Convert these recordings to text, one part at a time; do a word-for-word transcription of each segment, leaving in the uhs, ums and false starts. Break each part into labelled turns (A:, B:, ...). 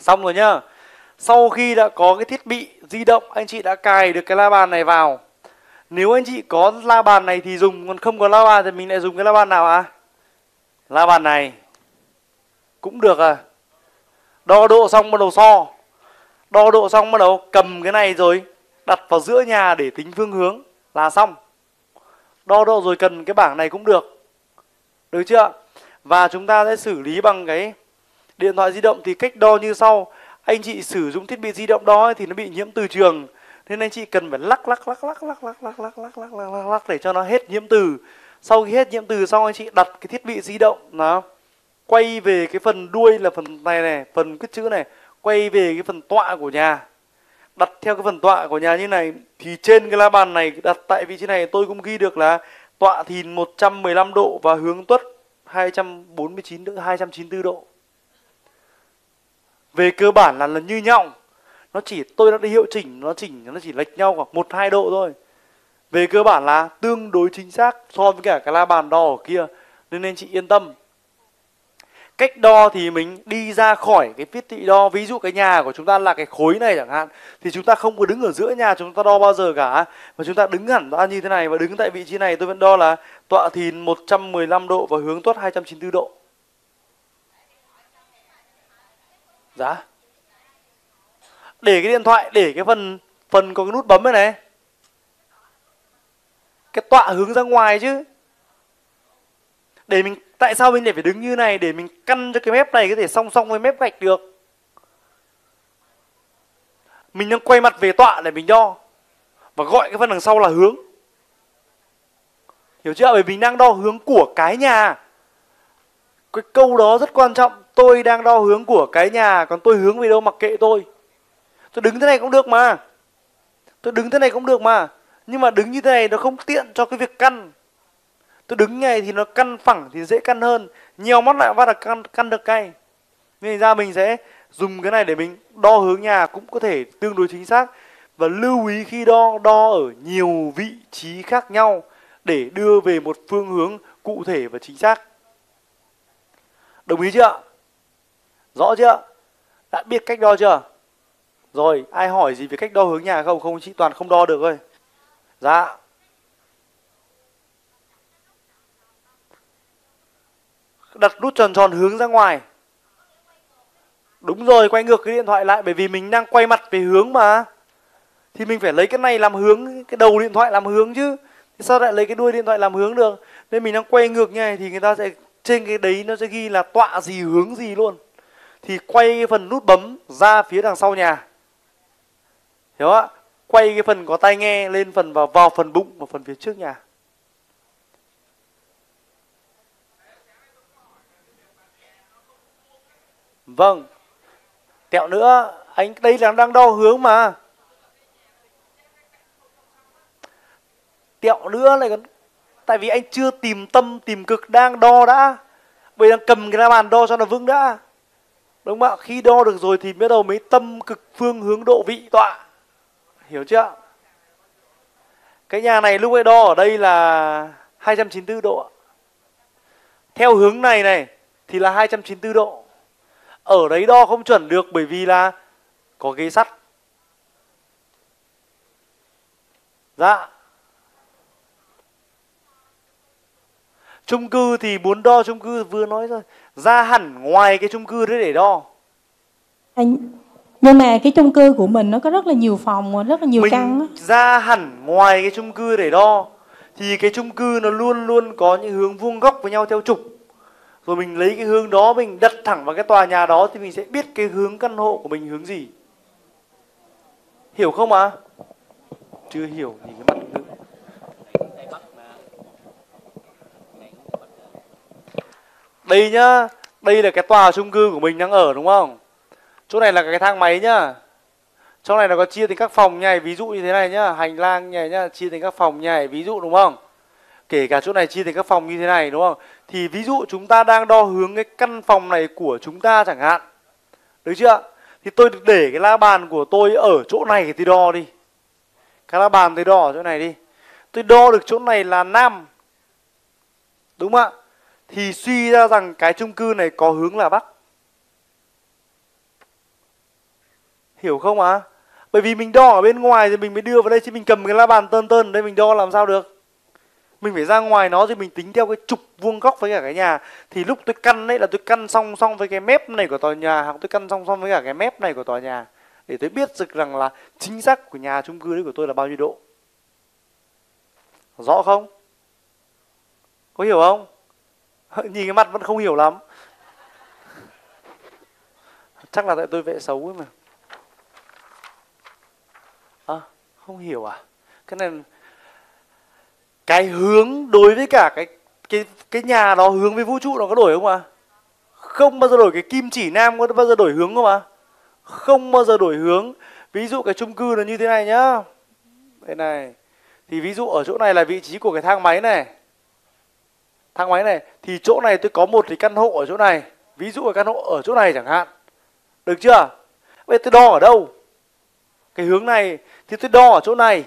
A: Xong rồi nhá. Sau khi đã có cái thiết bị di động, anh chị đã cài được cái la bàn này vào. Nếu anh chị có la bàn này thì dùng, còn không có la bàn thì mình lại dùng cái la bàn nào ạ? À? La bàn này cũng được à. Đo độ xong bắt đầu so. Đo độ xong bắt đầu cầm cái này rồi đặt vào giữa nhà để tính phương hướng là xong. Đo độ rồi cần cái bảng này cũng được. Được chưa? Và chúng ta sẽ xử lý bằng cái điện thoại di động thì cách đo như sau. Anh chị sử dụng thiết bị di động đo thì nó bị nhiễm từ trường, nên anh chị cần phải lắc lắc lắc lắc lắc lắc lắc lắc lắc lắc lắc lắc để cho nó hết nhiễm từ. Sau khi hết nhiễm từ xong anh chị đặt cái thiết bị di động nó quay về cái phần đuôi là phần này này, phần cái chữ này, quay về cái phần tọa của nhà. Đặt theo cái phần tọa của nhà như này thì trên cái la bàn này đặt tại vị trí này tôi cũng ghi được là tọa thìn một trăm mười lăm độ và hướng tuất hai trăm bốn mươi chín độ, hai trăm chín mươi tư độ. Về cơ bản là, là như nhau. Nó chỉ tôi đã đi hiệu chỉnh, nó chỉnh nó chỉ lệch nhau khoảng một hai độ thôi. Về cơ bản là tương đối chính xác so với cả cái la bàn đo ở kia, nên anh chị yên tâm. Cách đo thì mình đi ra khỏi cái thiết bị đo. Ví dụ cái nhà của chúng ta là cái khối này chẳng hạn, thì chúng ta không có đứng ở giữa nhà chúng ta đo bao giờ cả, mà chúng ta đứng hẳn ra như thế này. Và đứng tại vị trí này tôi vẫn đo là tọa thìn một trăm mười lăm độ và hướng tuất hai trăm chín mươi tư độ. Dạ. Để cái điện thoại, để cái phần phần có cái nút bấm này này, cái tọa hướng ra ngoài chứ. Để mình, tại sao mình lại phải đứng như này? Để mình căn cho cái mép này có thể song song với mép gạch được. Mình đang quay mặt về tọa để mình đo, và gọi cái phần đằng sau là hướng. Hiểu chưa? Bởi mình đang đo hướng của cái nhà. Cái câu đó rất quan trọng. Tôi đang đo hướng của cái nhà, còn tôi hướng về đâu mặc kệ tôi. Tôi đứng thế này cũng được mà. Tôi đứng thế này cũng được mà. Nhưng mà đứng như thế này nó không tiện cho cái việc căn. Tôi đứng như này thì nó căn phẳng thì dễ căn hơn. Nhiều mắt lại bắt là căn, căn được cây. Nên ra mình sẽ dùng cái này để mình đo hướng nhà cũng có thể tương đối chính xác. Và lưu ý khi đo, đo ở nhiều vị trí khác nhau để đưa về một phương hướng cụ thể và chính xác. Đồng ý chưa? Rõ chưa? Đã biết cách đo chưa? Rồi, ai hỏi gì về cách đo hướng nhà không? Không, chị Toàn không đo được thôi. Dạ. Đặt nút tròn tròn hướng ra ngoài. Đúng rồi, quay ngược cái điện thoại lại. Bởi vì mình đang quay mặt về hướng mà, thì mình phải lấy cái này làm hướng, cái đầu điện thoại làm hướng chứ. Thì sao lại lấy cái đuôi điện thoại làm hướng được? Nên mình đang quay ngược như này thì người ta sẽ, trên cái đấy nó sẽ ghi là tọa gì hướng gì luôn. Thì quay cái phần nút bấm ra phía đằng sau nhà. Hiểu ạ? Quay cái phần có tai nghe lên phần vào, vào phần bụng và phần phía trước nhà. Vâng. Tẹo nữa, anh đây là đang đo hướng mà. Tẹo nữa lại còn, tại vì anh chưa tìm tâm tìm cực, đang đo đã. Bây giờ cầm cái la bàn đo cho nó vững đã. Đúng không ạ? Khi đo được rồi thì bắt đầu mới tâm cực phương hướng độ vị tọa. Hiểu chưa? Cái nhà này lúc ấy đo ở đây là hai trăm chín mươi tư độ. Theo hướng này này thì là hai trăm chín mươi tư độ. Ở đấy đo không chuẩn được bởi vì là có ghế sắt. Dạ. Chung cư thì muốn đo chung cư vừa nói rồi, ra hẳn ngoài cái chung cư đấy để đo.
B: Anh, nhưng mà cái chung cư của mình nó có rất là nhiều phòng, rất là nhiều
A: mình
B: căn á.
A: Ra hẳn ngoài cái chung cư để đo thì cái chung cư nó luôn luôn có những hướng vuông góc với nhau theo trục. Rồi mình lấy cái hướng đó mình đặt thẳng vào cái tòa nhà đó thì mình sẽ biết cái hướng căn hộ của mình hướng gì. Hiểu không ạ? À? Chưa hiểu thì cái mặt ngữ. Đây nhá, đây là cái tòa chung cư của mình đang ở đúng không? Chỗ này là cái thang máy nhá. Chỗ này nó có chia thành các phòng nhảy, ví dụ như thế này nhá, hành lang nhảy nhá, chia thành các phòng nhảy, ví dụ đúng không? Kể cả chỗ này chia thành các phòng như thế này đúng không? Thì ví dụ chúng ta đang đo hướng cái căn phòng này của chúng ta chẳng hạn. Được chưa? Thì tôi để cái la bàn của tôi ở chỗ này thì đo đi. Cái la bàn tôi đo ở chỗ này đi. Tôi đo được chỗ này là nam. Đúng không ạ? Thì suy ra rằng cái chung cư này có hướng là bắc. Hiểu không ạ? À? Bởi vì mình đo ở bên ngoài thì mình mới đưa vào đây, chứ mình cầm cái la bàn tơn tơn ở đây mình đo làm sao được. Mình phải ra ngoài nó thì mình tính theo cái trục vuông góc với cả cái nhà. Thì lúc tôi căn đấy là tôi căn song song với cái mép này của tòa nhà, hoặc tôi căn song song với cả cái mép này của tòa nhà, để tôi biết được rằng là chính xác của nhà chung cư đấy của tôi là bao nhiêu độ. Rõ không? Có hiểu không? Nhìn cái mặt vẫn không hiểu lắm. Chắc là tại tôi vẽ xấu ấy mà. À, không hiểu à? Cái này cái hướng đối với cả cái cái cái nhà đó hướng với vũ trụ nó có đổi không ạ? À? Không bao giờ đổi. Cái kim chỉ nam có bao giờ đổi hướng không ạ? À? Không bao giờ đổi hướng. Ví dụ cái chung cư là như thế này nhá. Đây này. Thì ví dụ ở chỗ này là vị trí của cái thang máy này. Thang máy này. Thì chỗ này tôi có một cái căn hộ ở chỗ này. Ví dụ cái căn hộ ở chỗ này chẳng hạn. Được chưa? Bây giờ tôi đo ở đâu? Cái hướng này thì tôi đo ở chỗ này.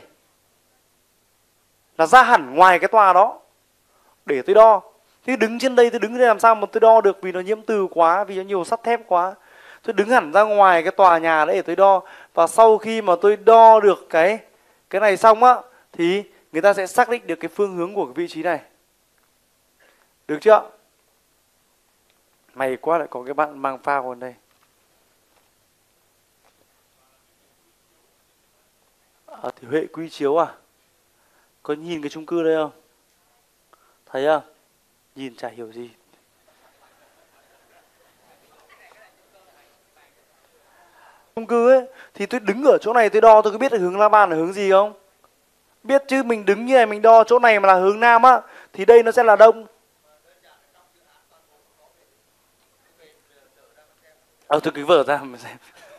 A: Là ra hẳn ngoài cái tòa đó để tôi đo. Thế đứng trên đây, tôi đứng đây làm sao mà tôi đo được, vì nó nhiễm từ quá, vì nó nhiều sắt thép quá. Tôi đứng hẳn ra ngoài cái tòa nhà đấy để tôi đo. Và sau khi mà tôi đo được cái cái này xong á, thì người ta sẽ xác định được cái phương hướng của cái vị trí này. Được chưa? May quá lại có cái bạn mang phao vào đây. À, thì Huệ quy chiếu à? Có nhìn cái chung cư đây không? Thấy không? Nhìn chả hiểu gì. Chung cư ấy thì tôi đứng ở chỗ này tôi đo, tôi có biết được hướng la bàn là hướng gì không? Biết chứ, mình đứng như này mình đo chỗ này mà là hướng nam á, thì đây nó sẽ là đông. Ờ tôi cứ vở ra mà xem.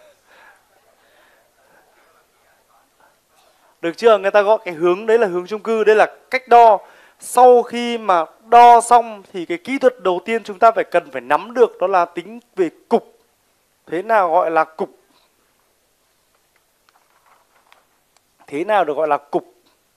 A: Được chưa? Người ta gọi cái hướng đấy là hướng chung cư, đây là cách đo. Sau khi mà đo xong thì cái kỹ thuật đầu tiên chúng ta phải cần phải nắm được đó là tính về cục. Thế nào gọi là cục? Thế nào được gọi là cục?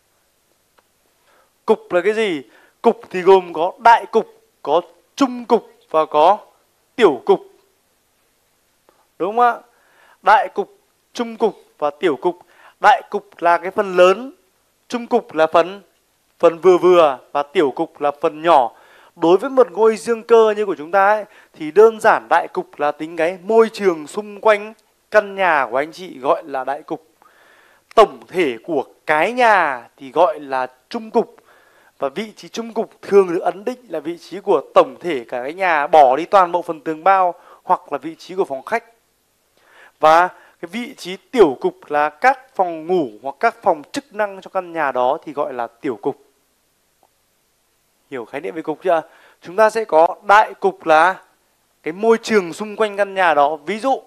A: Cục là cái gì? Cục thì gồm có đại cục, có trung cục và có tiểu cục. Đúng không ạ? Đại cục, trung cục và tiểu cục. Đại cục là cái phần lớn, trung cục là phần phần vừa vừa và tiểu cục là phần nhỏ. Đối với một ngôi dương cơ như của chúng ta ấy, thì đơn giản đại cục là tính cái môi trường xung quanh căn nhà của anh chị gọi là đại cục. Tổng thể của cái nhà thì gọi là trung cục. Và vị trí trung cục thường được ấn định là vị trí của tổng thể cả cái nhà, bỏ đi toàn bộ phần tường bao, hoặc là vị trí của phòng khách. Và cái vị trí tiểu cục là các phòng ngủ hoặc các phòng chức năng trong căn nhà đó thì gọi là tiểu cục. Hiểu khái niệm về cục chưa? Chúng ta sẽ có đại cục là cái môi trường xung quanh căn nhà đó. Ví dụ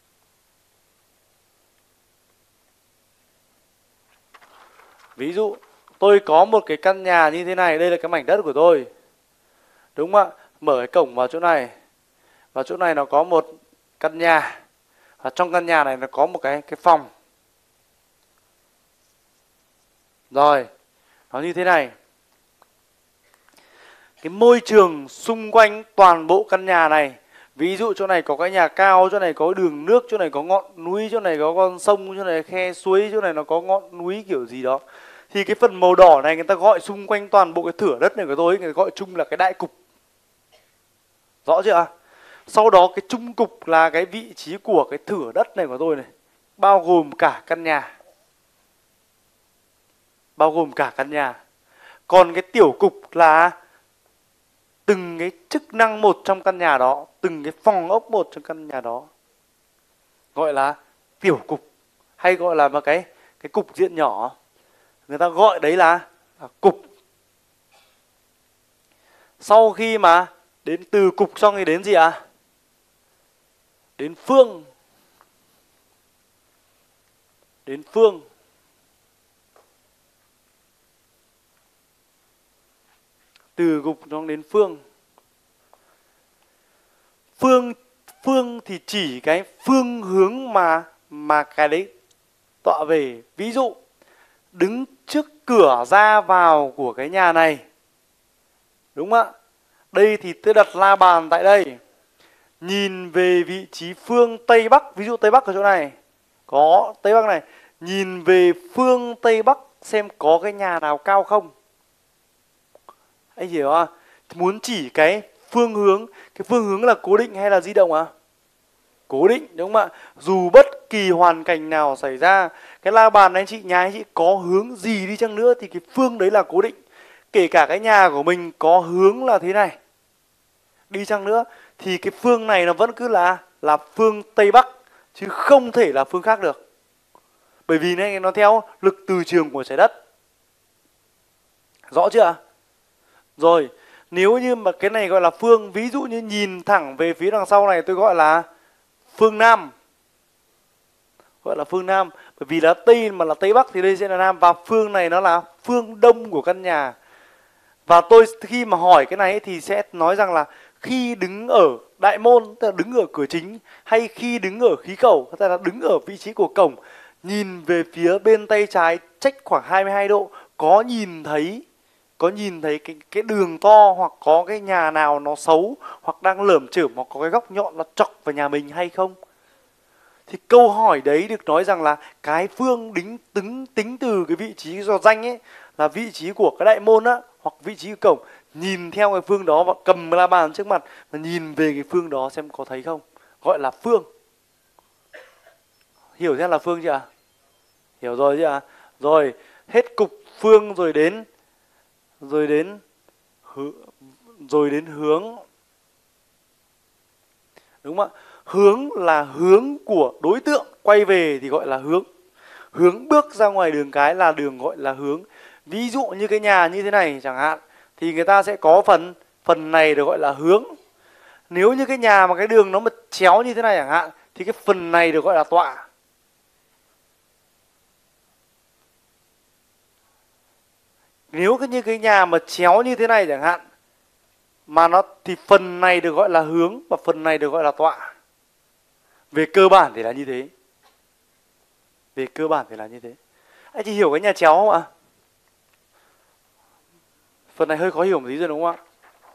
A: Ví dụ tôi có một cái căn nhà như thế này, đây là cái mảnh đất của tôi. Đúng không ạ? Mở cái cổng vào chỗ này. Và chỗ này nó có một căn nhà. Và trong căn nhà này nó có một cái cái phòng. Rồi, nó như thế này. Cái môi trường xung quanh toàn bộ căn nhà này, ví dụ chỗ này có cái nhà cao, chỗ này có đường nước, chỗ này có ngọn núi, chỗ này có con sông, chỗ này khe suối, chỗ này nó có ngọn núi kiểu gì đó. Thì cái phần màu đỏ này người ta gọi xung quanh toàn bộ cái thửa đất này của tôi, người ta gọi chung là cái đại cục. Rõ chưa ạ? Sau đó cái trung cục là cái vị trí của cái thửa đất này của tôi này, bao gồm cả căn nhà. Bao gồm cả căn nhà. Còn cái tiểu cục là từng cái chức năng một trong căn nhà đó, từng cái phòng ốc một trong căn nhà đó, gọi là tiểu cục, hay gọi là một cái cái cục diện nhỏ. Người ta gọi đấy là, là cục. Sau khi mà đến từ cục xong thì đến gì ạ? À? Đến phương. Đến phương. Từ cục xong đến phương. Phương phương thì chỉ cái phương hướng mà mà cái đấy tọa về. Ví dụ đứng trước cửa ra vào của cái nhà này. Đúng không ạ? Đây thì tôi đặt la bàn tại đây. Nhìn về vị trí phương Tây Bắc, ví dụ Tây Bắc ở chỗ này. có Tây Bắc này, nhìn về phương Tây Bắc xem có cái nhà nào cao không. Anh hiểu không? Muốn chỉ cái phương hướng, cái phương hướng là cố định hay là di động à? Cố định, đúng không ạ? Dù bất kỳ hoàn cảnh nào xảy ra, cái la bàn anh chị, nhà anh chị có hướng gì đi chăng nữa thì cái phương đấy là cố định. Kể cả cái nhà của mình có hướng là thế này đi chăng nữa thì cái phương này nó vẫn cứ là là phương Tây Bắc, chứ không thể là phương khác được. Bởi vì này, nó theo lực từ trường của trái đất. Rõ chưa ạ? Rồi, nếu như mà cái này gọi là phương, ví dụ như nhìn thẳng về phía đằng sau này tôi gọi là phương Nam. Gọi là phương Nam. Bởi vì là Tây mà là Tây Bắc thì đây sẽ là Nam. Và phương này nó là phương Đông của căn nhà. Và tôi khi mà hỏi cái này thì sẽ nói rằng là khi đứng ở đại môn, tức là đứng ở cửa chính, hay khi đứng ở khí khẩu, tức là đứng ở vị trí của cổng, nhìn về phía bên tay trái chếch khoảng hai mươi hai độ, có nhìn thấy có nhìn thấy cái cái đường to, hoặc có cái nhà nào nó xấu, hoặc đang lởm chởm, hoặc có cái góc nhọn nó chọc vào nhà mình hay không? Thì câu hỏi đấy được nói rằng là cái phương đính tính tính từ cái vị trí do danh ấy, là vị trí của cái đại môn á, hoặc vị trí của cổng, nhìn theo cái phương đó và cầm la bàn trước mặt và nhìn về cái phương đó xem có thấy không, gọi là phương. Hiểu xem là phương chưa ạ? Hiểu rồi chứ ạ? Rồi, hết cục phương rồi đến rồi đến rồi đến hướng. Đúng không ạ? Hướng là hướng của đối tượng quay về thì gọi là hướng. Hướng bước ra ngoài đường cái là đường gọi là hướng. Ví dụ như cái nhà như thế này chẳng hạn, thì người ta sẽ có phần phần này được gọi là hướng. Nếu như cái nhà mà cái đường nó mà chéo như thế này chẳng hạn, thì cái phần này được gọi là tọa. Nếu như cái nhà mà chéo như thế này chẳng hạn, mà nó thì phần này được gọi là hướng và phần này được gọi là tọa. Về cơ bản thì là như thế. Về cơ bản thì là như thế. Anh chị hiểu cái nhà chéo không ạ? Phần này hơi khó hiểu một tí rồi đúng không ạ?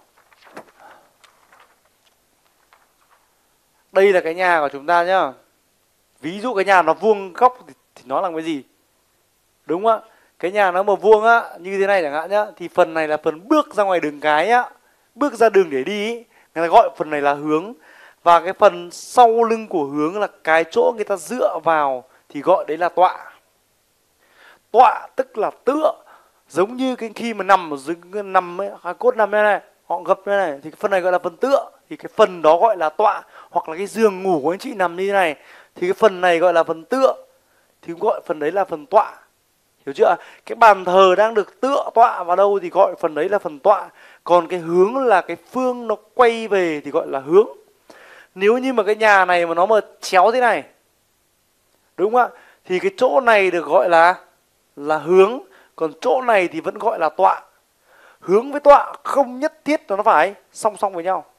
A: Đây là cái nhà của chúng ta nhá. Ví dụ cái nhà nó vuông góc thì, thì nó là cái gì? Đúng không ạ? Cái nhà nó mà vuông á, như thế này chẳng hạn nhá, thì phần này là phần bước ra ngoài đường cái á, bước ra đường để đi ý. Người ta gọi phần này là hướng. Và cái phần sau lưng của hướng là cái chỗ người ta dựa vào thì gọi đấy là tọa. Tọa tức là tựa. Giống như cái khi mà nằm ở dưới nằm ấy, cốt nằm đây này, họ gập đây này, thì cái phần này gọi là phần tựa, thì cái phần đó gọi là tọa. Hoặc là cái giường ngủ của anh chị nằm như thế này, thì cái phần này gọi là phần tựa, thì gọi phần đấy là phần tọa. Hiểu chưa? Cái bàn thờ đang được tựa tọa vào đâu thì gọi phần đấy là phần tọa. Còn cái hướng là cái phương nó quay về thì gọi là hướng. Nếu như mà cái nhà này mà nó mà chéo thế này, đúng không ạ? Thì cái chỗ này được gọi là là hướng, còn chỗ này thì vẫn gọi là tọa. Hướng với tọa không nhất thiết nó phải song song với nhau.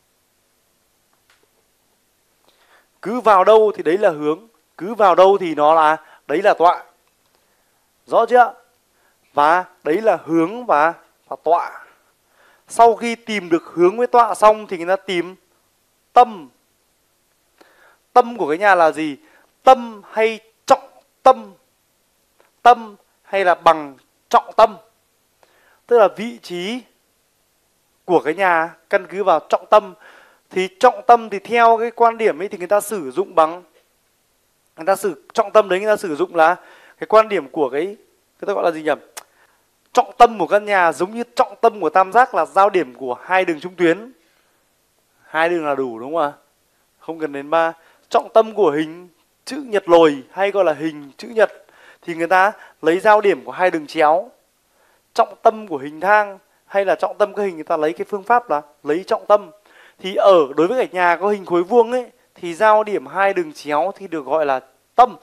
A: Cứ vào đâu thì đấy là hướng, cứ vào đâu thì nó là đấy là tọa. Rõ chưa? Và đấy là hướng và, và tọa. Sau khi tìm được hướng với tọa xong thì người ta tìm tâm. Tâm của cái nhà là gì? Tâm hay trọng tâm? Tâm hay là bằng trọng tâm? Tức là vị trí của cái nhà căn cứ vào trọng tâm. Thì trọng tâm thì theo cái quan điểm ấy thì người ta sử dụng bằng, người ta sử trọng tâm đấy người ta sử dụng là cái quan điểm của cái, cái ta gọi là gì nhỉ? Trọng tâm của căn nhà giống như trọng tâm của tam giác là giao điểm của hai đường trung tuyến. Hai đường là đủ đúng không ạ? Không cần đến ba. Trọng tâm của hình chữ nhật lồi hay gọi là hình chữ nhật thì người ta lấy giao điểm của hai đường chéo. Trọng tâm của hình thang hay là trọng tâm cái hình, người ta lấy cái phương pháp là lấy trọng tâm. Thì ở đối với cái nhà có hình khối vuông ấy thì giao điểm hai đường chéo thì được gọi là tâm.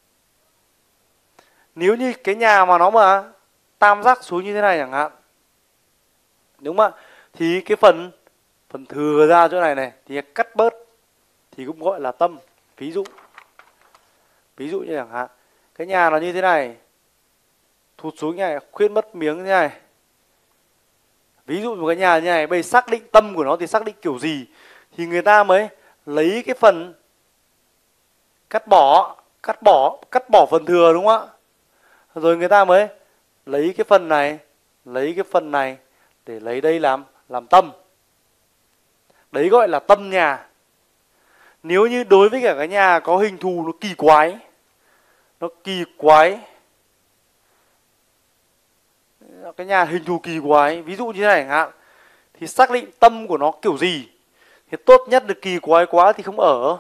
A: Nếu như cái nhà mà nó mà tam giác xuống như thế này chẳng hạn, đúng không ạ? Thì cái phần phần thừa ra chỗ này này thì cắt bớt thì cũng gọi là tâm. Ví dụ ví dụ như chẳng hạn cái nhà nó như thế này, thụt xuống như này, khuyết mất miếng như thế này. Ví dụ một cái nhà như này, bây giờ xác định tâm của nó thì xác định kiểu gì thì người ta mới lấy cái phần cắt bỏ cắt bỏ cắt bỏ phần thừa đúng không ạ? Rồi người ta mới lấy cái phần này, lấy cái phần này để lấy đây làm làm tâm. Đấy gọi là tâm nhà. Nếu như đối với cả cái nhà có hình thù nó kỳ quái, nó kỳ quái, cái nhà hình thù kỳ quái, ví dụ như thế này chẳng hạn, thì xác định tâm của nó kiểu gì. Thì tốt nhất là kỳ quái quá thì không ở.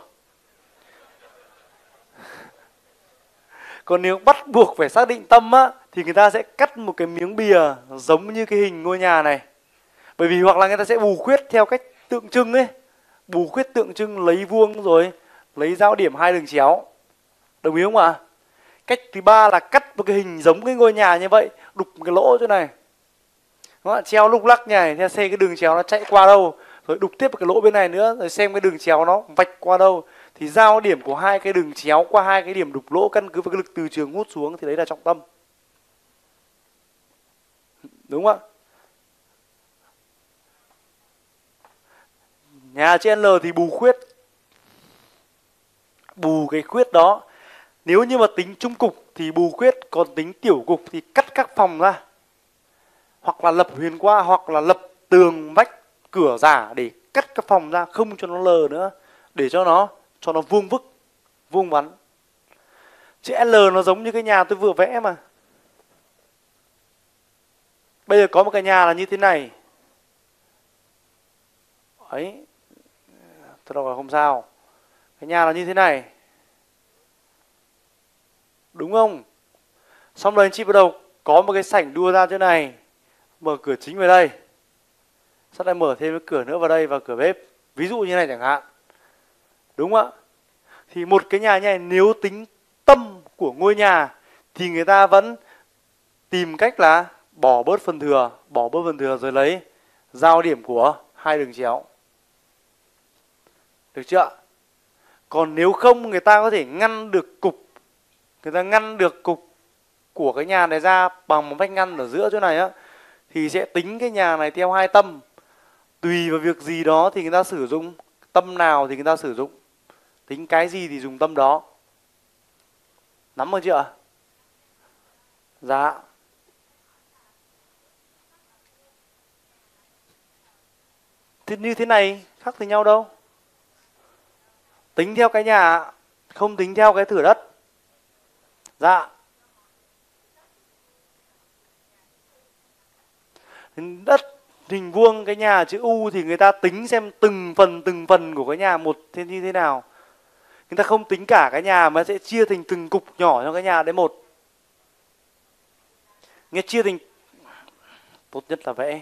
A: Còn nếu bắt buộc phải xác định tâm á, thì người ta sẽ cắt một cái miếng bìa giống như cái hình ngôi nhà này. Bởi vì hoặc là người ta sẽ bù khuyết theo cách tượng trưng ấy. Bù khuyết tượng trưng lấy vuông rồi lấy giao điểm hai đường chéo. Đồng ý không ạ? Cách thứ ba là cắt một cái hình giống cái ngôi nhà như vậy, đục một cái lỗ chỗ này. Đúng không? Treo lúc lắc nhảy, theo xem cái đường chéo nó chạy qua đâu, rồi đục tiếp một cái lỗ bên này nữa, rồi xem cái đường chéo nó vạch qua đâu. Thì giao điểm của hai cái đường chéo qua hai cái điểm đục lỗ căn cứ vào cái lực từ trường hút xuống thì đấy là trọng tâm. Đúng không ạ? Nhà trên L thì bù khuyết, bù cái khuyết đó. Nếu như mà tính trung cục thì bù khuyết, còn tính tiểu cục thì cắt các phòng ra, hoặc là lập huyền qua, hoặc là lập tường vách cửa giả để cắt các phòng ra, không cho nó lờ nữa, để cho nó cho nó vuông vức, vuông vắn. Chữ L nó giống như cái nhà tôi vừa vẽ mà. Bây giờ có một cái nhà là như thế này. Ấy, tôi đọc là không sao. Cái nhà là như thế này, đúng không? Xong rồi anh chị bắt đầu có một cái sảnh đua ra chỗ này, mở cửa chính vào đây, sau lại mở thêm cái cửa nữa vào đây và cửa bếp, ví dụ như này chẳng hạn. Đúng không ạ? Thì một cái nhà như này nếu tính tâm của ngôi nhà thì người ta vẫn tìm cách là bỏ bớt phần thừa, bỏ bớt phần thừa rồi lấy giao điểm của hai đường chéo. Được chưa? Còn nếu không, người ta có thể ngăn được cục, người ta ngăn được cục của cái nhà này ra bằng một vách ngăn ở giữa chỗ này á, thì sẽ tính cái nhà này theo hai tâm. Tùy vào việc gì đó thì người ta sử dụng tâm nào thì người ta sử dụng, tính cái gì thì dùng tâm đó. Nắm được chưa? Dạ. Thế như thế này khác gì nhau đâu. Tính theo cái nhà, không tính theo cái thửa đất. Dạ. Đất hình vuông, cái nhà chữ U thì người ta tính xem từng phần từng phần của cái nhà một thế như thế nào. Người ta không tính cả cái nhà mà sẽ chia thành từng cục nhỏ cho cái nhà đấy một. Nghe chia thành, tốt nhất là vẽ.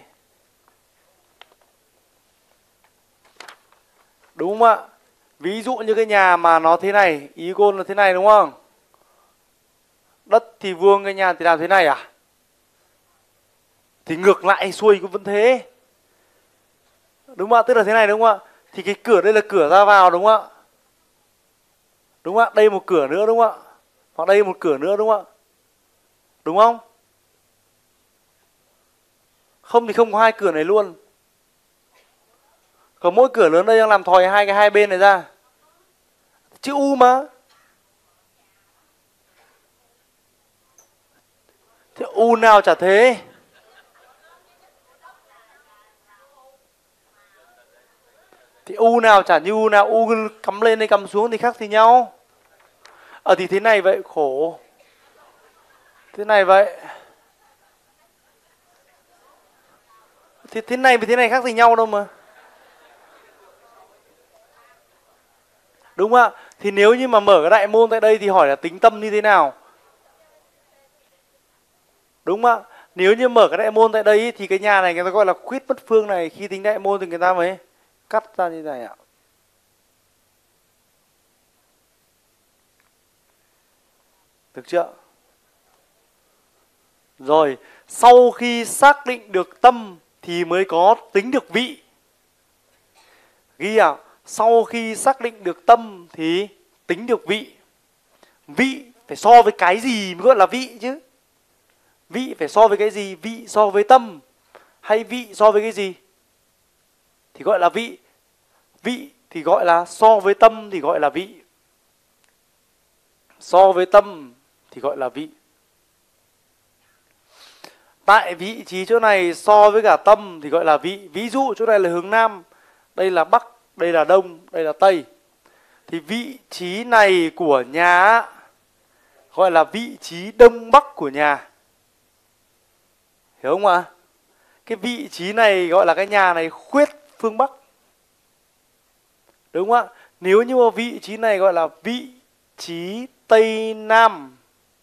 A: Đúng không ạ? Ví dụ như cái nhà mà nó thế này, ý cô là thế này đúng không? Đất thì vuông, cái nhà thì làm thế này à? Thì ngược lại xuôi cũng vẫn thế. Đúng không ạ? Tức là thế này đúng không ạ? Thì cái cửa đây là cửa ra vào đúng không ạ? Đúng không ạ? Đây một cửa nữa đúng không ạ? Hoặc đây một cửa nữa đúng không ạ? Đúng không? Không thì không có hai cửa này luôn. Còn mỗi cửa lớn đây đang làm thòi hai cái hai bên này ra. Chữ U mà. Thế U nào chả thế. Thì U nào chả như U nào. U cắm lên hay cắm xuống thì khác gì nhau. Ờ thì thế này vậy khổ. Thế này vậy. Thế, thế này với thế này khác gì nhau đâu mà. Đúng không ạ? Thì nếu như mà mở cái đại môn tại đây thì hỏi là tính tâm như thế nào? Đúng không ạ? Nếu như mở cái đại môn tại đây thì cái nhà này người ta gọi là khuyết bất phương này. Khi tính đại môn thì người ta mới cắt ra như này ạ. Được chưa? Rồi, sau khi xác định được tâm thì mới có tính được vị. Ghi à? Sau khi xác định được tâm thì tính được vị. Vị phải so với cái gì mới gọi là vị chứ. Vị phải so với cái gì? Vị so với tâm. Hay vị so với cái gì thì gọi là vị. Vị thì gọi là so với tâm thì gọi là vị. so với tâm thì gọi là vị. Tại vị trí chỗ này so với cả tâm thì gọi là vị. Ví dụ chỗ này là hướng Nam, đây là Bắc, đây là Đông, đây là Tây. Thì vị trí này của nhà gọi là vị trí Đông Bắc của nhà. Hiểu không ạ? Cái vị trí này gọi là cái nhà này khuyết phương Bắc. Đúng không ạ? Nếu như mà vị trí này gọi là vị trí Tây Nam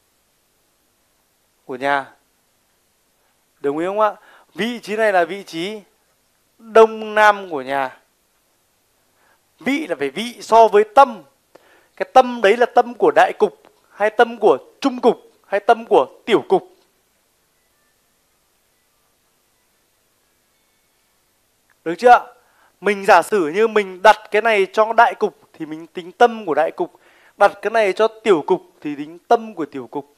A: của nhà. Đồng ý không ạ? Vị trí này là vị trí Đông Nam của nhà. Vị là phải vị so với tâm. Cái tâm đấy là tâm của đại cục, hay tâm của trung cục, hay tâm của tiểu cục. Được chưa? Mình giả sử như mình đặt cái này cho đại cục thì mình tính tâm của đại cục. Đặt cái này cho tiểu cục thì tính tâm của tiểu cục.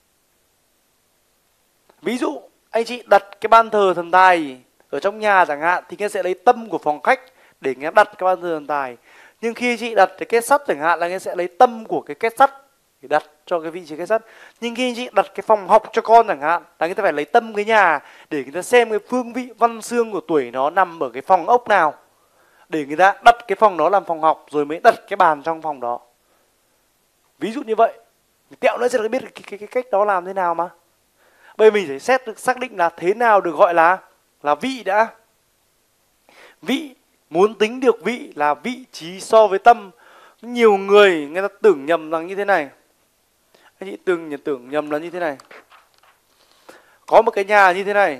A: Ví dụ anh chị đặt cái ban thờ thần tài ở trong nhà chẳng hạn, thì nghe sẽ lấy tâm của phòng khách để nghe đặt cái ban thờ thần tài. Nhưng khi chị đặt cái kết sắt chẳng hạn là nghe sẽ lấy tâm của cái kết sắt để đặt cho cái vị trí kết sắt. Nhưng khi chị đặt cái phòng học cho con chẳng hạn là người ta phải lấy tâm cái nhà để người ta xem cái phương vị văn xương của tuổi nó nằm ở cái phòng ốc nào, để người ta đặt cái phòng đó làm phòng học rồi mới đặt cái bàn trong phòng đó. Ví dụ như vậy. Tẹo nữa sẽ biết cái, cái, cái cách đó làm thế nào mà. Bây giờ mình phải xét được, xác định là thế nào được gọi là là vị đã. Vị, muốn tính được vị là vị trí so với tâm. Nhiều người người ta tưởng nhầm rằng như thế này. Anh chị tưởng, tưởng nhầm là như thế này. Có một cái nhà như thế này.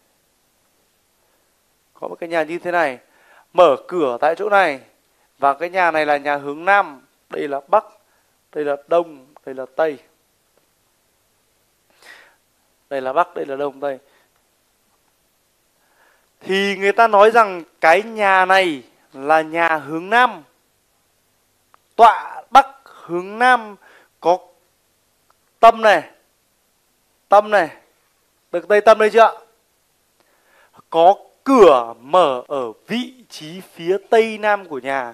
A: Có một cái nhà như thế này. Mở cửa tại chỗ này. Và cái nhà này là nhà hướng Nam. Đây là Bắc, đây là Đông, đây là Tây. Đây là Bắc, đây là Đông, Tây. Thì người ta nói rằng cái nhà này là nhà hướng Nam. Tọa Bắc hướng Nam có tâm này. Tâm này. Được đây, tâm đây chưa? Có cửa mở ở vị trí phía Tây Nam của nhà.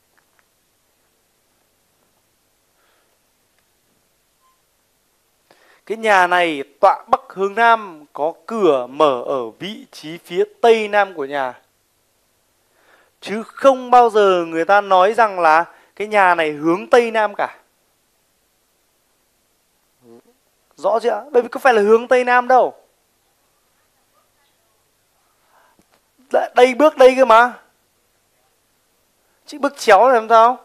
A: Cái nhà này tọa Bắc hướng Nam, có cửa mở ở vị trí phía Tây Nam của nhà. Chứ không bao giờ người ta nói rằng là cái nhà này hướng Tây Nam cả. Rõ chưa? Bởi vì có phải là hướng Tây Nam đâu. Đây bước đây cơ mà. Chứ bước chéo là làm sao?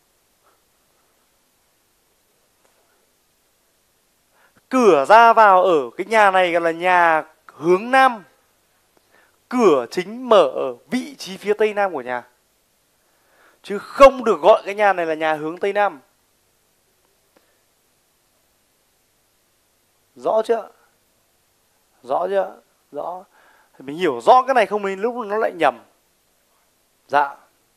A: Cửa ra vào ở cái nhà này gọi là nhà hướng Nam. Cửa chính mở ở vị trí phía Tây Nam của nhà. Chứ không được gọi cái nhà này là nhà hướng Tây Nam. Rõ chưa? Rõ chưa? Rõ. Mình hiểu rõ cái này không mình lúc nó lại nhầm. Dạ.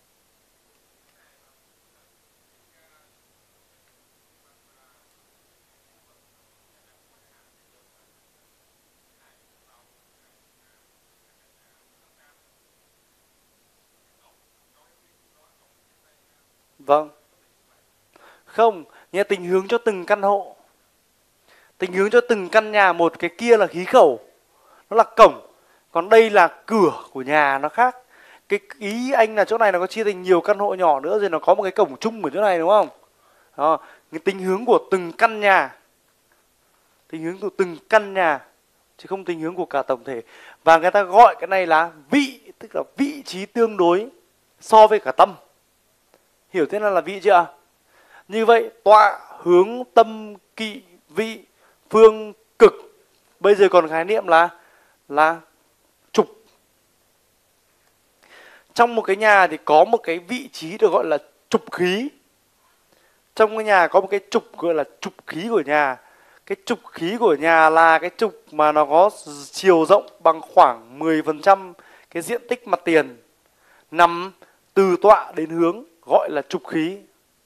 A: Vâng. Không, nghe tình hướng cho từng căn hộ. Tình hướng cho từng căn nhà một. Cái kia là khí khẩu, nó là cổng. Còn đây là cửa của nhà, nó khác. Cái ý anh là chỗ này nó có chia thành nhiều căn hộ nhỏ nữa, rồi nó có một cái cổng chung ở chỗ này đúng không? Đó, cái tình hướng của từng căn nhà. Tình hướng của từng căn nhà, chứ không tình hướng của cả tổng thể. Và người ta gọi cái này là vị, tức là vị trí tương đối so với cả tâm. Hiểu thế nào là vị chưa? Như vậy tọa, hướng, tâm, kỵ, vị, phương, cực. Bây giờ còn khái niệm là là trục. Trong một cái nhà thì có một cái vị trí được gọi là trục khí. Trong cái nhà có một cái trục gọi là trục khí của nhà. Cái trục khí của nhà là cái trục mà nó có chiều rộng bằng khoảng mười phần trăm cái diện tích mặt tiền, nằm từ tọa đến hướng, gọi là trục khí.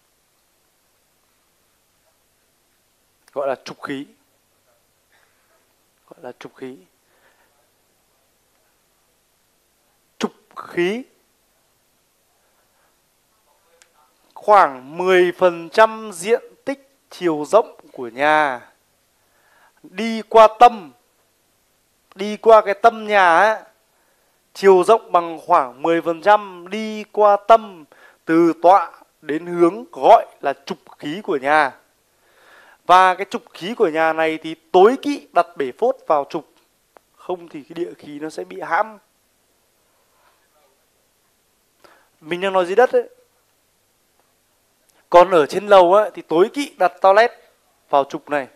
A: Gọi là trục khí. Gọi là trục khí. Trục khí khoảng mười phần trăm diện tích chiều rộng của nhà đi qua tâm, đi qua cái tâm nhà ấy, chiều rộng bằng khoảng mười phần trăm đi qua tâm từ tọa đến hướng gọi là trục khí của nhà. Và cái trục khí của nhà này thì tối kỵ đặt bể phốt vào trục, không thì cái địa khí nó sẽ bị hãm. Mình đang nói dưới đất ấy. Còn ở trên lầu ấy, thì tối kỵ đặt toilet vào trục này.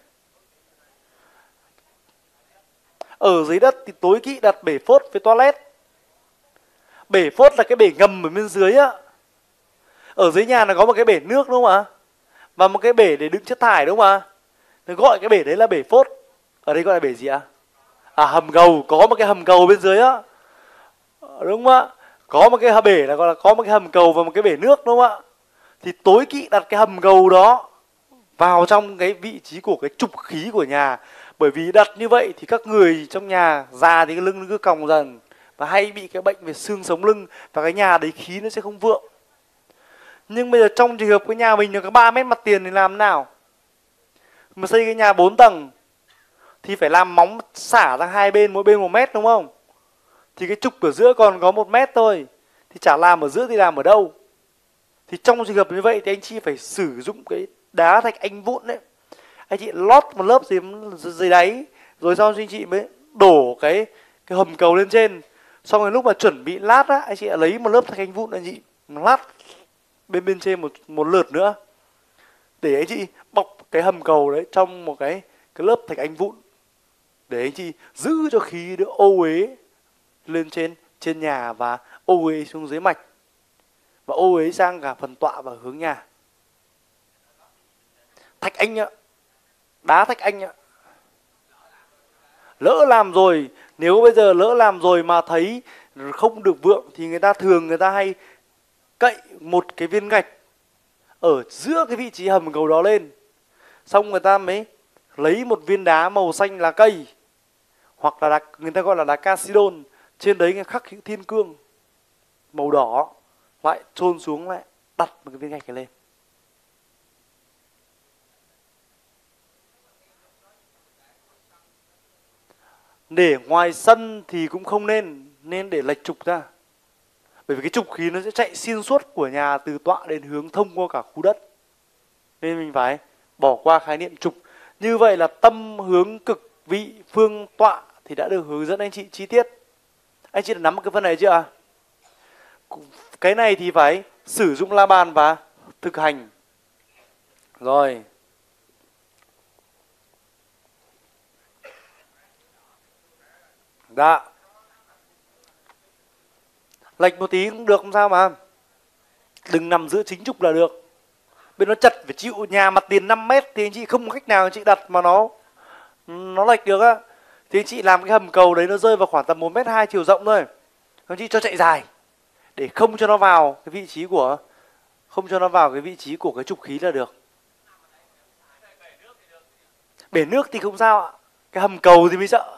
A: Ở dưới đất thì tối kỵ đặt bể phốt với toilet. Bể phốt là cái bể ngầm ở bên dưới á. Ở dưới nhà nó có một cái bể nước đúng không ạ? Và một cái bể để đựng chất thải đúng không ạ? Nó gọi cái bể đấy là bể phốt. Ở đây gọi là bể gì ạ? À, hầm gầu, có một cái hầm gầu bên dưới á. Đúng không ạ? Có một cái bể là gọi là có một cái hầm cầu và một cái bể nước đúng không ạ? Thì tối kỵ đặt cái hầm gầu đó vào trong cái vị trí của cái trục khí của nhà. Bởi vì đặt như vậy thì các người trong nhà già thì cái lưng nó cứ còng dần và hay bị cái bệnh về xương sống lưng, và cái nhà đấy khí nó sẽ không vượng. Nhưng bây giờ trong trường hợp cái nhà mình nó có ba mét mặt tiền thì làm nào? Mà xây cái nhà bốn tầng thì phải làm móng xả ra hai bên, mỗi bên một mét đúng không? Thì cái trục ở giữa còn có một mét thôi, thì chả làm ở giữa thì làm ở đâu? Thì trong trường hợp như vậy thì anh chị phải sử dụng cái đá thạch anh vụn đấy. Anh chị lót một lớp dưới, dưới đáy, rồi sau anh chị mới đổ cái cái hầm cầu lên trên. Xong rồi lúc mà chuẩn bị lát á, anh chị lấy một lớp thạch anh vụn, anh chị lát bên bên trên một một lượt nữa, để anh chị bọc cái hầm cầu đấy trong một cái cái lớp thạch anh vụn, để anh chị giữ cho khí được ô uế lên trên trên nhà và ô uế xuống dưới mạch, và ô uế sang cả phần tọa và hướng nhà. Thạch anh ạ, đá thạch anh ạ. Lỡ làm rồi, nếu bây giờ lỡ làm rồi mà thấy không được vượng thì người ta thường người ta hay cậy một cái viên gạch ở giữa cái vị trí hầm cầu đó lên, xong người ta mới lấy một viên đá màu xanh lá cây, hoặc là đá, người ta gọi là đá Casidon, trên đấy người khắc chữ thiên cương màu đỏ, lại chôn xuống, lại đặt một cái viên gạch này lên. Để ngoài sân thì cũng không nên, nên để lệch trục ra. Bởi vì cái trục khí nó sẽ chạy xuyên suốt của nhà từ tọa đến hướng thông qua cả khu đất. Nên mình phải bỏ qua khái niệm trục. Như vậy là tâm hướng cực vị phương tọa thì đã được hướng dẫn anh chị chi tiết. Anh chị đã nắm cái phần này chưa ạ? Cái này thì phải sử dụng la bàn và thực hành. Rồi. Dạ. Lệch một tí cũng được, không sao mà. Đừng nằm giữa chính trục là được. Bên nó chật phải chịu, nhà mặt tiền năm mét thì anh chị không có cách nào anh chị đặt mà nó nó lệch được á. Thì anh chị làm cái hầm cầu đấy nó rơi vào khoảng tầm một mét hai chiều rộng thôi. Anh chị cho chạy dài để không cho nó vào cái vị trí của không cho nó vào cái vị trí của cái trục khí là được. Bể nước thì không sao ạ. Cái hầm cầu thì mới sợ.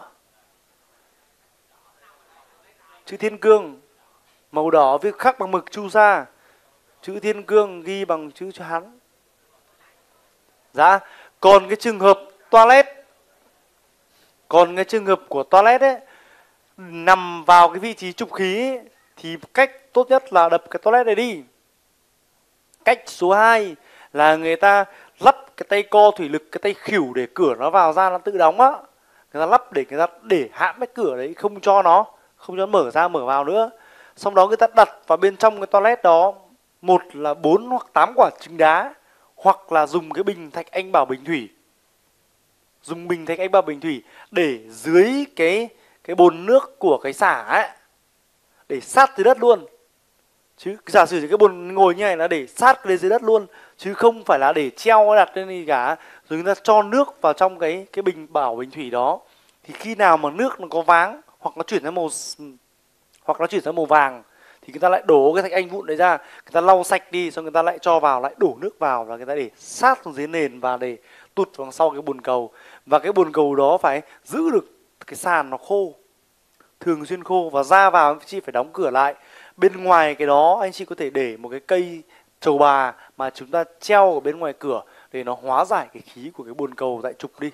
A: Chữ thiên cương màu đỏ viết khắc bằng mực chu sa, chữ thiên cương ghi bằng chữ Hán. Dạ. Còn cái trường hợp toilet, còn cái trường hợp của toilet ấy, nằm vào cái vị trí trục khí ấy, thì cách tốt nhất là đập cái toilet này đi. Cách số hai là người ta lắp cái tay co thủy lực, cái tay khỉu để cửa nó vào ra nó tự đóng á. Người ta lắp để người ta để hãm cái cửa đấy, không cho nó không cho nó mở ra mở vào nữa. Xong đó người ta đặt vào bên trong cái toilet đó một là bốn hoặc tám quả trứng đá, hoặc là dùng cái bình thạch anh bảo bình thủy. Dùng bình thạch anh bảo bình thủy để dưới cái cái bồn nước của cái xả ấy, để sát dưới đất luôn. Chứ giả sử cái bồn ngồi như này là để sát lên dưới đất luôn, chứ không phải là để treo đặt lên gì cả. Rồi người ta cho nước vào trong cái cái bình bảo bình thủy đó, thì khi nào mà nước nó có váng hoặc nó chuyển sang màu hoặc nó chuyển sang màu vàng thì người ta lại đổ cái thạch anh vụn đấy ra, người ta lau sạch đi, xong người ta lại cho vào, lại đổ nước vào, và người ta để sát xuống dưới nền và để tụt vào sau cái bồn cầu. Và cái bồn cầu đó phải giữ được cái sàn nó khô, thường xuyên khô, và ra vào anh chị phải đóng cửa lại. Bên ngoài cái đó anh chị có thể để một cái cây trầu bà mà chúng ta treo ở bên ngoài cửa, để nó hóa giải cái khí của cái bồn cầu tại trục đi.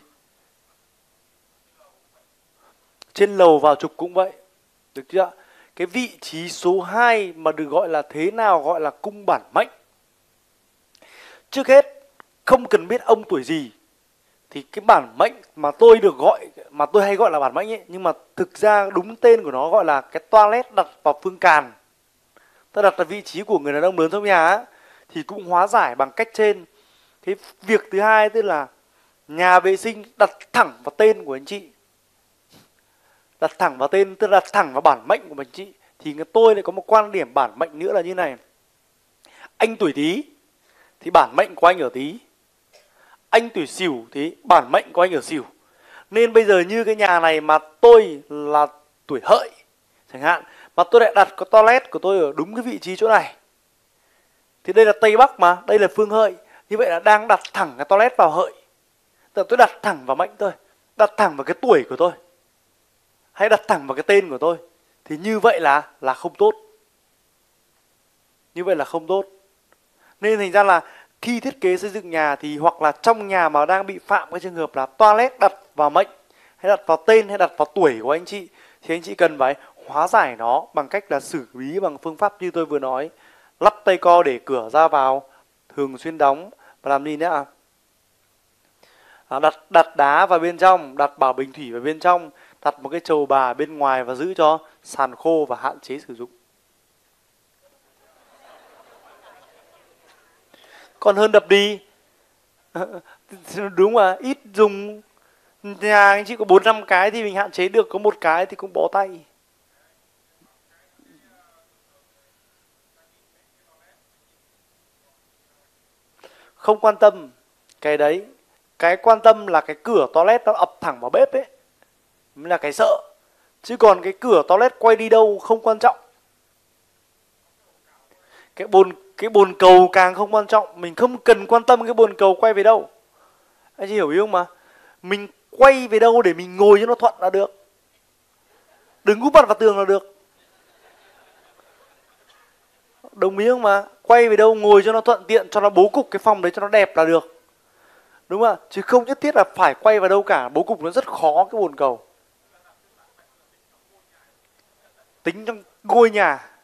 A: Trên lầu vào trục cũng vậy, được chưa? Cái vị trí số hai mà được gọi là thế nào gọi là cung bản mệnh. Trước hết không cần biết ông tuổi gì, thì cái bản mệnh mà tôi được gọi, mà tôi hay gọi là bản mệnh ấy, nhưng mà thực ra đúng tên của nó gọi là cái toilet đặt vào phương càn, ta đặt ở vị trí của người đàn ông lớn trong nhà á, thì cũng hóa giải bằng cách trên. Cái việc thứ hai tức là nhà vệ sinh đặt thẳng vào tên của anh chị, đặt thẳng vào tên tức là đặt thẳng vào bản mệnh của anh chị. Thì tôi lại có một quan điểm bản mệnh nữa là như này: anh tuổi Tý thì bản mệnh của anh ở Tý, anh tuổi Sửu thì bản mệnh của anh ở Sửu. Nên bây giờ như cái nhà này mà tôi là tuổi Hợi chẳng hạn, mà tôi lại đặt cái toilet của tôi ở đúng cái vị trí chỗ này, thì đây là Tây Bắc mà, đây là phương Hợi, như vậy là đang đặt thẳng cái toilet vào Hợi. Tức là tôi đặt thẳng vào mệnh tôi, đặt thẳng vào cái tuổi của tôi, hay đặt thẳng vào cái tên của tôi, thì như vậy là là không tốt. Như vậy là không tốt. Nên thành ra là khi thiết kế xây dựng nhà thì hoặc là trong nhà mà đang bị phạm cái trường hợp là toilet đặt vào mệnh, hay đặt vào tên, hay đặt vào tuổi của anh chị, thì anh chị cần phải hóa giải nó bằng cách là xử lý bằng phương pháp như tôi vừa nói: lắp tay co để cửa ra vào, thường xuyên đóng, và làm gì nữa ạ? À, đặt đặt đá vào bên trong, đặt bảo bình thủy vào bên trong, đặt một cái chầu bà bên ngoài và giữ cho sàn khô và hạn chế sử dụng. Còn hơn đập đi. Đúng mà, ít dùng. Nhà anh chị có bốn năm cái thì mình hạn chế được, có một cái thì cũng bó tay. Không quan tâm cái đấy. Cái quan tâm là cái cửa toilet nó ập thẳng vào bếp ấy, mới là cái sợ. Chứ còn cái cửa toilet quay đi đâu không quan trọng. Cái bồn cái bồn cầu càng không quan trọng. Mình không cần quan tâm cái bồn cầu quay về đâu. Anh chị hiểu ý không mà? Mình quay về đâu để mình ngồi cho nó thuận là được. Đừng úp mặt vào tường là được. Đồng ý không mà? Quay về đâu ngồi cho nó thuận tiện, cho nó bố cục cái phòng đấy cho nó đẹp là được. Đúng không ạ? Chứ không nhất thiết là phải quay vào đâu cả. Bố cục nó rất khó cái bồn cầu. Tính trong ngôi nhà.